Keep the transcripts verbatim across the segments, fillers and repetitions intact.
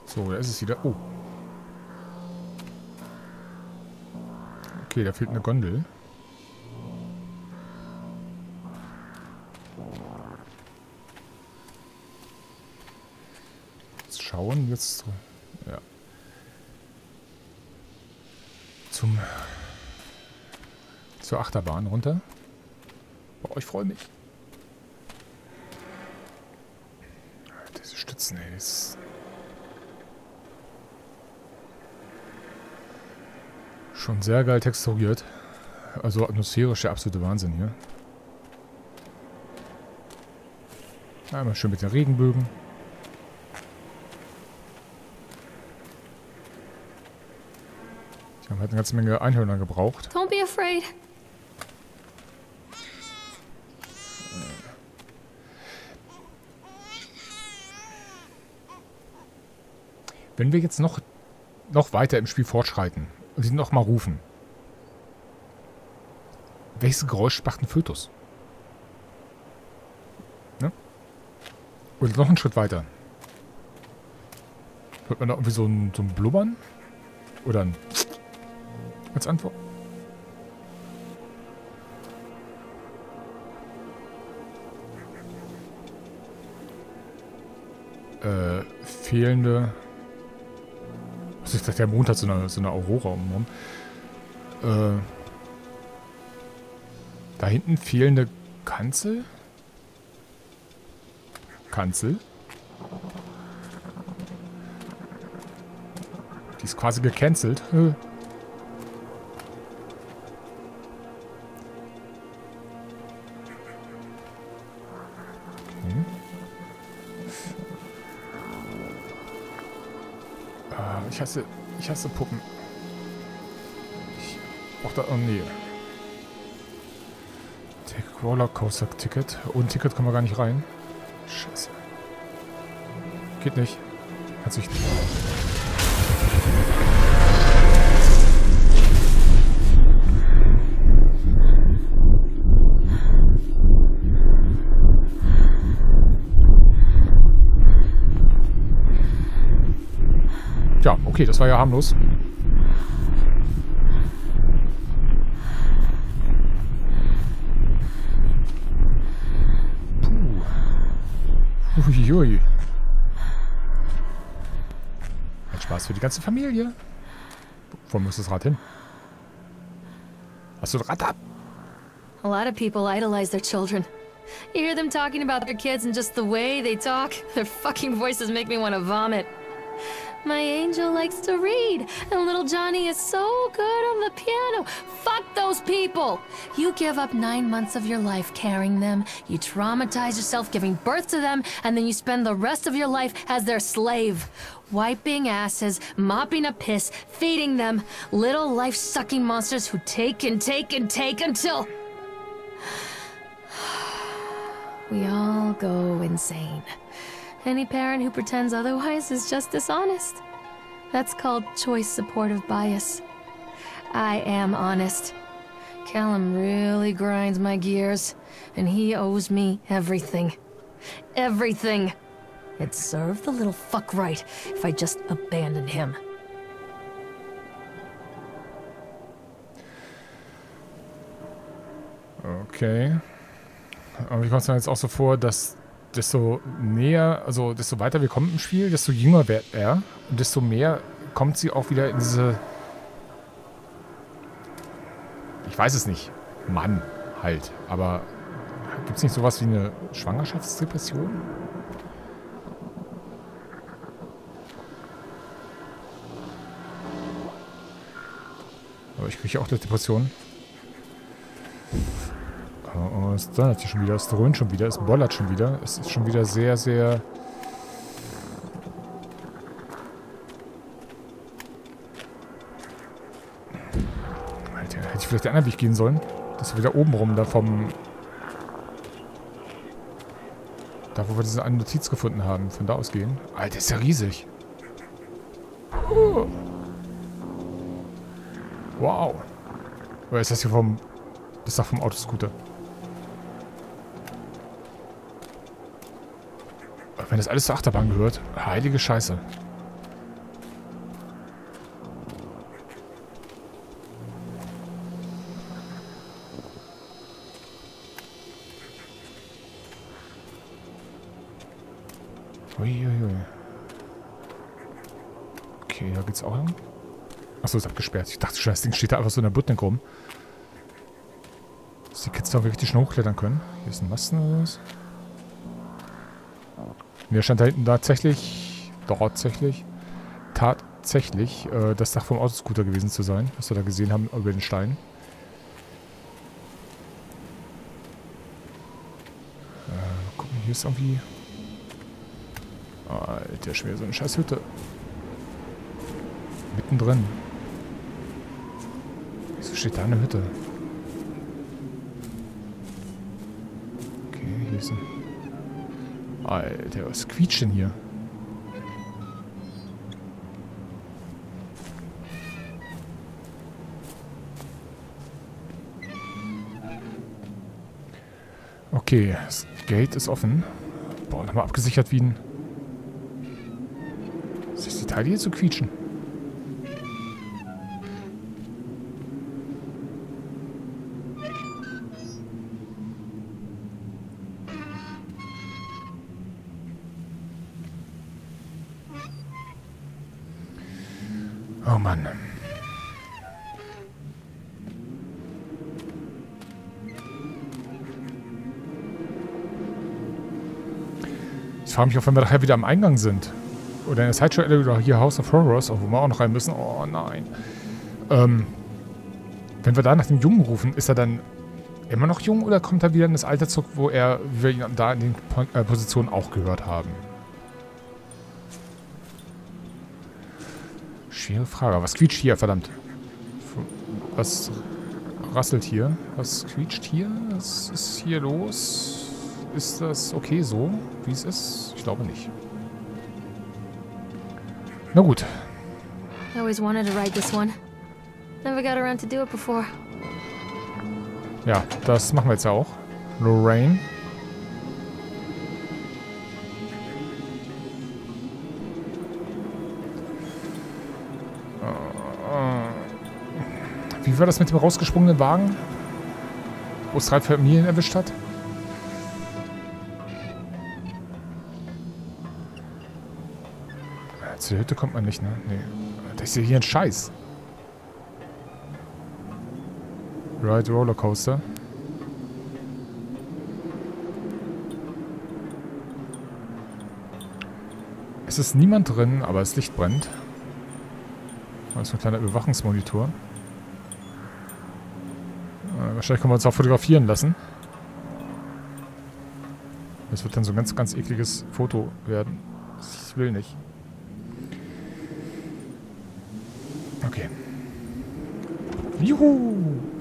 So, da ist es wieder. Oh. Okay, da fehlt eine Gondel. Jetzt schauen, jetzt... Ja. Zum... Zur Achterbahn runter. Boah, ich freue mich. Diese Stützen, ey, das ist... Schon sehr geil texturiert. Also atmosphärisch der absolute Wahnsinn hier. Einmal schön mit den Regenbögen. Die haben halt eine ganze Menge Einhörner gebraucht. Don't be afraid. Wenn wir jetzt noch, noch weiter im Spiel fortschreiten und sie noch mal rufen. Welches Geräusch macht ein Fötus? Ne? Oder noch einen Schritt weiter. Hört man da irgendwie so ein, so ein Blubbern? Oder ein als Antwort? Äh, fehlende... Ich dachte, der Mond hat so eine, so eine Aurora umrum. Äh, da hinten fehlende Kanzel? Kanzel? Die ist quasi gecancelt. Äh. Okay. Ah, ich hasse, ich hasse Puppen. Ich brauch da... Oh nee. Take Rollercoaster Ticket. Ohne Ticket kommen wir gar nicht rein. Scheiße. Geht nicht. Kannst du nicht. Ja, okay, das war ja harmlos. Puh. Uiui. Ein Spaß für die ganze Familie. Wo muss das Rad hin? Hast du ein Rad ab? A lot of people idolize their children. You hear them talking about their kids and just the way they talk, their fucking voices make me want to vomit. My angel likes to read, and little Johnny is so good on the piano. Fuck those people! You give up nine months of your life carrying them, you traumatize yourself giving birth to them, and then you spend the rest of your life as their slave. Wiping asses, mopping up piss, feeding them. Little life-sucking monsters who take and take and take until... we all go insane. Any parent who pretends otherwise is just dishonest. That's called choice supportive bias. I am honest. Callum really grinds my gears, and he owes me everything. Everything. It'd serve the little fuck right if I just abandoned him. Okay. Aber ich komme es mir jetzt auch so vor, dass desto näher, also desto weiter wir kommen im Spiel, desto jünger wird er. Und desto mehr kommt sie auch wieder in diese... Ich weiß es nicht. Mann halt. Aber gibt es nicht sowas wie eine Schwangerschaftsdepression? Aber ich kriege auch eine Depression. Oh, es donnert hier schon wieder, es dröhnt schon wieder, es bollert schon wieder. Es ist schon wieder sehr, sehr... Alter, hätte ich vielleicht den anderen Weg gehen sollen? Dass wir wieder oben rum, da vom... Da, wo wir diese eine Notiz gefunden haben, von da aus gehen. Alter, ist ja riesig. Oh. Wow. Oder ist das hier vom... Das ist doch vom Autoscooter. Wenn das alles zur Achterbahn gehört. Heilige Scheiße. Uiuiui. Okay, da geht's auch hin. Achso, ist abgesperrt. Ich dachte schon, das Ding steht da einfach so in der Butnik rum. Dass die Kids da richtig schnell hochklettern können. Hier ist ein Masten oder was? Mir scheint da hinten tatsächlich, tatsächlich, tatsächlich äh, das Dach vom Autoscooter gewesen zu sein, was wir da gesehen haben über den Stein. Äh, gucken, hier ist irgendwie... Alter, schwer, so eine scheiß Hütte. Mittendrin. Wieso steht da eine Hütte? Okay, hier ist ein... Alter, was quietscht denn hier? Okay, das Gate ist offen. Boah, nochmal abgesichert wie ein... Was ist die Teile hier zu quietschen? Oh Mann. Ich frage mich auch, wenn wir nachher wieder am Eingang sind. Oder in der Sideshow oder hier House of Horrors, wo wir auch noch rein müssen. Oh nein. Ähm, wenn wir da nach dem Jungen rufen, ist er dann immer noch jung oder kommt er wieder in das Alter zurück, wo er, wie wir ihn da in den äh, Positionen auch gehört haben? Schwere Frage. Was quietscht hier, verdammt? Was rasselt hier? Was quietscht hier? Was ist hier los? Ist das okay so, wie es ist? Ich glaube nicht. Na gut. I always wanted to ride this one. Never got around to do it before. Ja, das machen wir jetzt ja auch. Lorraine. Wie war das mit dem rausgesprungenen Wagen? Wo es drei Familien erwischt hat? Zu der Hütte kommt man nicht, ne? Nee. Ich sehe hier einen Scheiß. Ride Rollercoaster. Es ist niemand drin, aber das Licht brennt. Das ist ein kleiner Überwachungsmonitor. Äh, wahrscheinlich können wir uns auch fotografieren lassen. Das wird dann so ein ganz, ganz ekliges Foto werden. Ich will nicht. Okay. Juhu!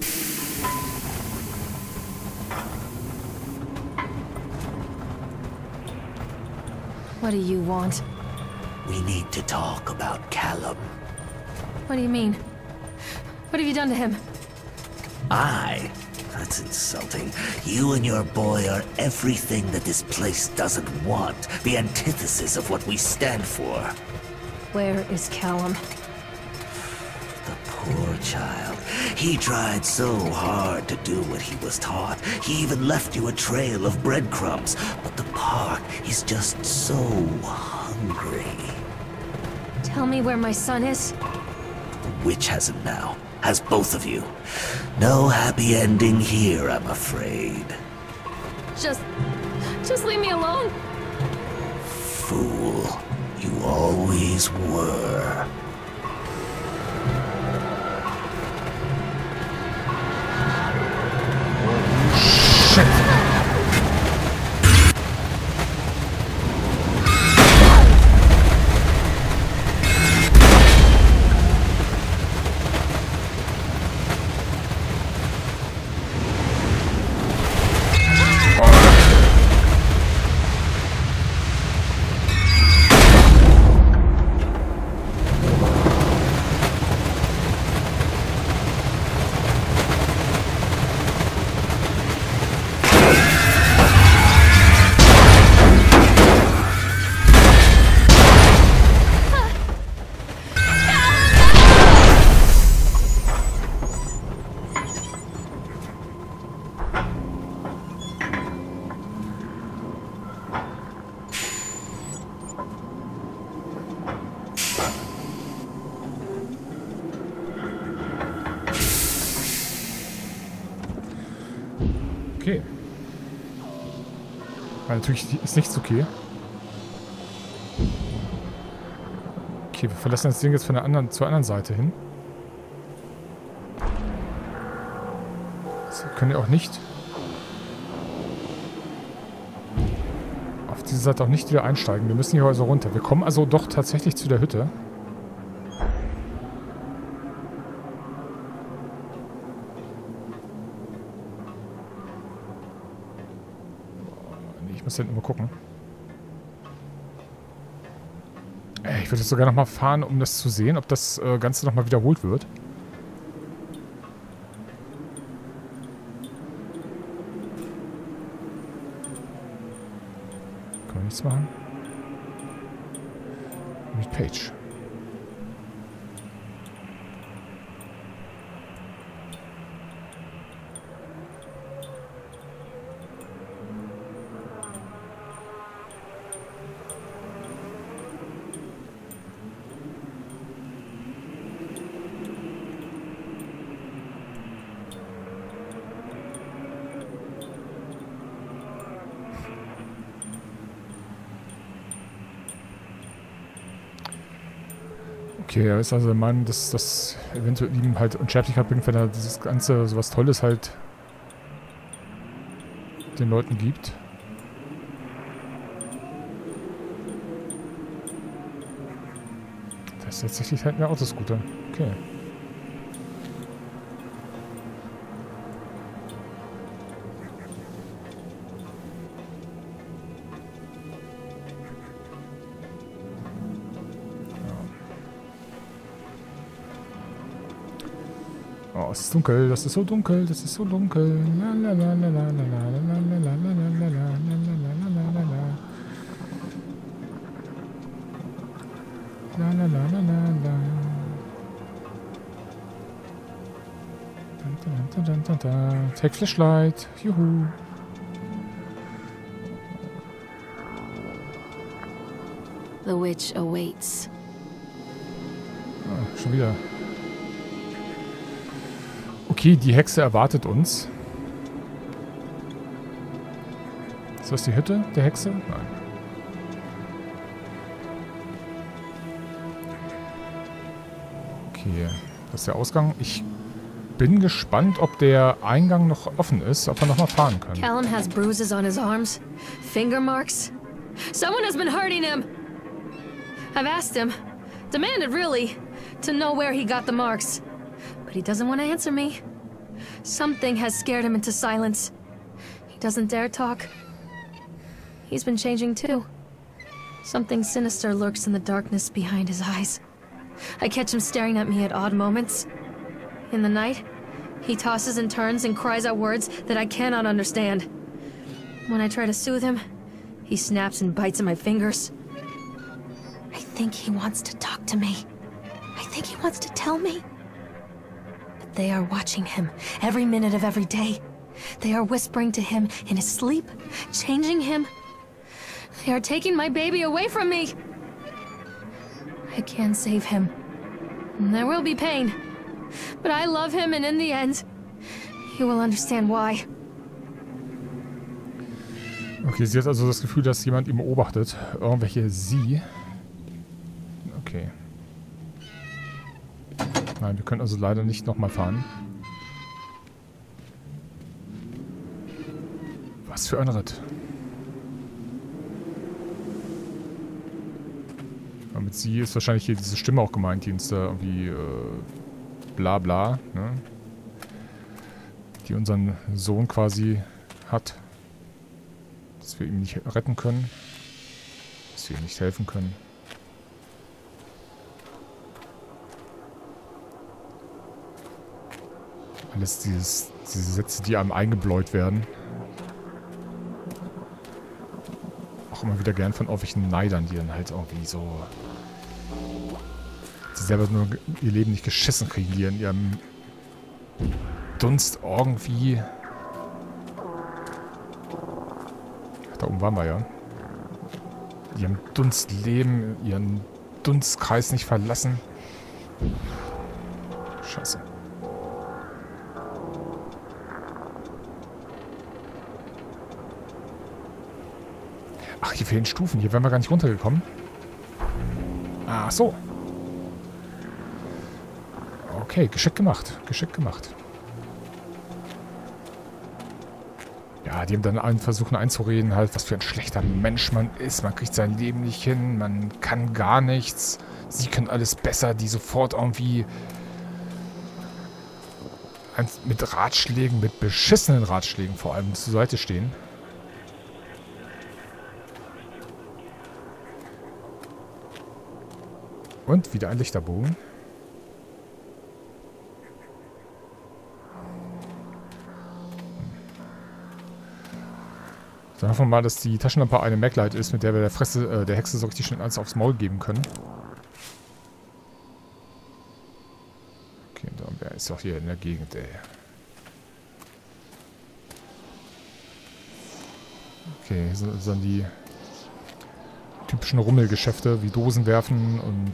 What do you want? We need to talk about Callum. What do you mean? What have you done to him? I? That's insulting. You and your boy are everything that this place doesn't want. The antithesis of what we stand for. Where is Callum? The poor child. He tried so hard to do what he was taught. He even left you a trail of breadcrumbs. But the park is just so hungry. Tell me where my son is. The witch has him now. Has both of you. No happy ending here, I'm afraid. Just... just leave me alone. Fool. You always were. Weil natürlich ist nichts okay. Okay, wir verlassen das Ding jetzt von der anderen, zur anderen Seite hin. Das können wir auch nicht. Auf diese Seite auch nicht wieder einsteigen. Wir müssen hier also runter. Wir kommen also doch tatsächlich zu der Hütte. Ich muss hinten mal gucken. Ich würde jetzt sogar nochmal fahren, um das zu sehen, ob das äh, Ganze nochmal wiederholt wird. Kann man nichts machen? Mit Page. Okay, er ist also der Meinung, dass das eventuell ihm halt Unsterblichkeit bringt, wenn er dieses Ganze, sowas Tolles halt den Leuten gibt. Das ist tatsächlich halt ein Autoscooter. Okay. Oh, es ist dunkel, das ist so dunkel, das ist so dunkel. La la la la la la la la la la la la la la la la la. Take Flashlight. Juhu. The witch awaits. Ah, schon wieder. Okay, die Hexe erwartet uns. Ist das die Hütte der Hexe? Nein. Okay, das ist der Ausgang. Ich bin gespannt, ob der Eingang noch offen ist, ob wir nochmal fahren können. Callum has bruises on his arms, finger marks. Someone has been hurting him. I've asked him, demanded really, to know where he got the marks. But he doesn't want to answer me. Something has scared him into silence. He doesn't dare talk. He's been changing too. Something sinister lurks in the darkness behind his eyes. I catch him staring at me at odd moments. In the night, he tosses and turns and cries out words that I cannot understand. When I try to soothe him, he snaps and bites at my fingers. I think he wants to talk to me. I think he wants to tell me. They are watching him every minute of every day. They are whispering to him in his sleep, changing him. They are taking my baby away from me. I can save him. There will be pain. But I love him, and in the end, you will understand why. Okay, sie hat also das Gefühl, dass jemand ihn beobachtet. Irgendwelche sie. Okay. Nein, wir können also leider nicht nochmal fahren. Was für ein Ritt. Aber mit sie ist wahrscheinlich hier diese Stimme auch gemeint, die uns da irgendwie äh, bla bla, ne? Die unseren Sohn quasi hat. Dass wir ihm nicht retten können. Dass wir ihm nicht helfen können. Alles dieses, diese Sätze, die einem eingebläut werden. Auch immer wieder gern von irgendwelchen Neidern, die dann halt irgendwie so... die selber nur ihr Leben nicht geschissen kriegen, die in ihrem Dunst irgendwie... Ach, da oben waren wir ja. Die ihrem Dunst leben, ihren Dunstkreis nicht verlassen. Scheiße. Ach, hier fehlen Stufen. Hier wären wir gar nicht runtergekommen. Ach so. Okay, geschickt gemacht. Geschickt gemacht. Ja, die haben dann allen versuchen einzureden, halt, was für ein schlechter Mensch man ist. Man kriegt sein Leben nicht hin, man kann gar nichts. Sie können alles besser, die sofort irgendwie mit Ratschlägen, mit beschissenen Ratschlägen vor allem zur Seite stehen. Und wieder ein Lichterbogen. Dann hoffen wir mal, dass die Taschenlampe eine Maglite ist, mit der wir der, Fresse, äh, der Hexe so richtig schön alles aufs Maul geben können. Okay, und wer ist doch hier in der Gegend, ey. Okay, hier sind dann die typischen Rummelgeschäfte wie Dosen werfen und,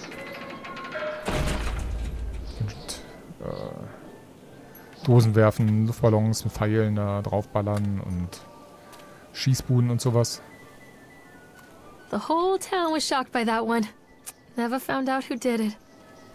und äh, Dosen werfen, Luftballons mit Pfeilen da draufballern und Schießbuden und sowas. The whole town was shocked by that one. Never found out who did it.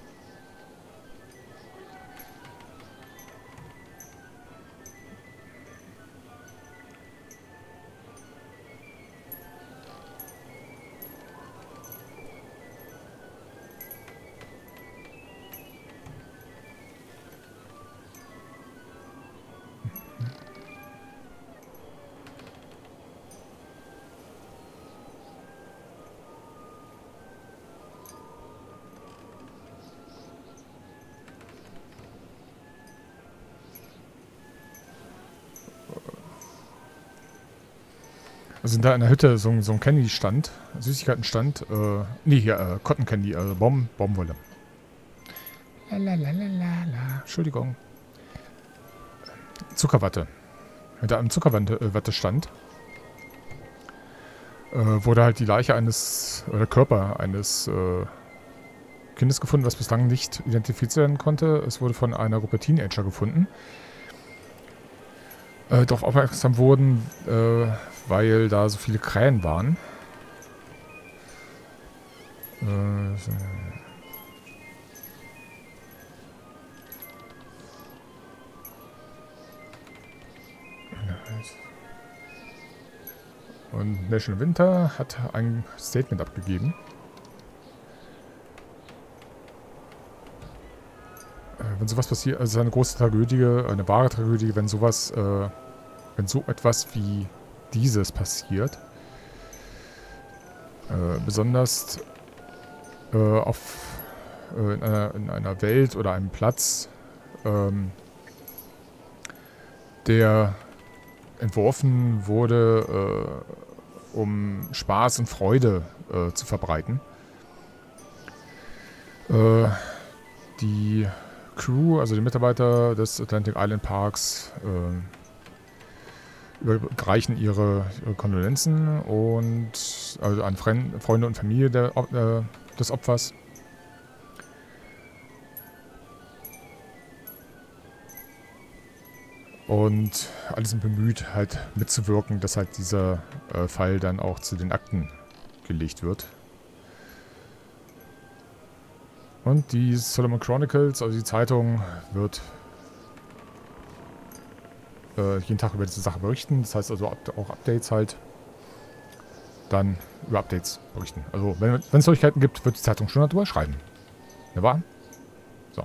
Also sind da in der Hütte so, so ein Candy-Stand, Süßigkeiten-Stand, äh, nee, hier, äh, Cotton Candy, also Baum, Baumwolle. Lalalala, Entschuldigung. Zuckerwatte. Hinter einem Zuckerwatte-Stand äh, wurde halt die Leiche eines, oder Körper eines äh, Kindes gefunden, was bislang nicht identifiziert werden konnte. Es wurde von einer Gruppe Teenager gefunden. Äh, darauf aufmerksam wurden, äh, weil da so viele Krähen waren. Äh, so. Und National Winter hat ein Statement abgegeben. Äh, wenn sowas passiert, also eine große Tragödie, eine wahre Tragödie, wenn sowas, äh, wenn so etwas wie dieses passiert. Äh, besonders äh, auf äh, in, einer, in einer Welt oder einem Platz, ähm, der entworfen wurde, äh, um Spaß und Freude äh, zu verbreiten. Äh, die Crew, also die Mitarbeiter des Atlantic Island Parks, äh, überreichen ihre, ihre Kondolenzen und also an Fren Freunde und Familie der, äh, des Opfers. Und alle sind bemüht, halt mitzuwirken, dass halt dieser äh, Fall dann auch zu den Akten gelegt wird. Und die Solomon Chronicles, also die Zeitung, wird äh, jeden Tag über diese Sache berichten. Das heißt also auch Updates halt. Dann über Updates berichten. Also wenn es Neuigkeiten gibt, wird die Zeitung schon darüber schreiben. Ne wahr? So.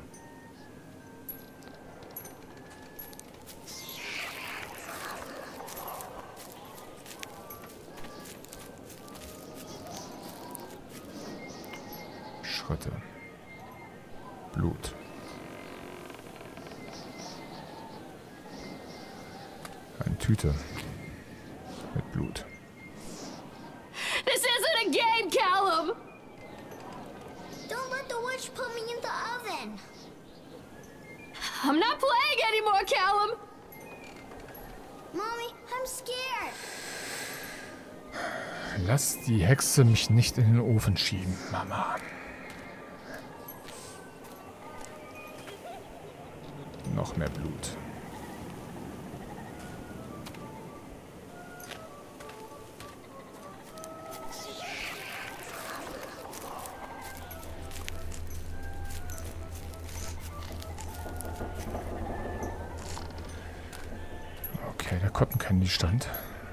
Schritte. Blut. Eine Tüte mit Blut. This isn't a game, Callum! Don't let the witch put me in the oven. I'm not playing anymore, Callum! Mommy, I'm scared. Lass die Hexe mich nicht in den Ofen schieben, Mama. Noch mehr Blut. Cotton Candy stand.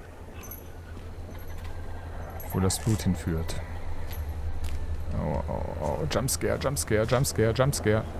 Wo das Blut hinführt. Oh, oh, oh. Jumpscare, Jumpscare, Jumpscare, Jumpscare.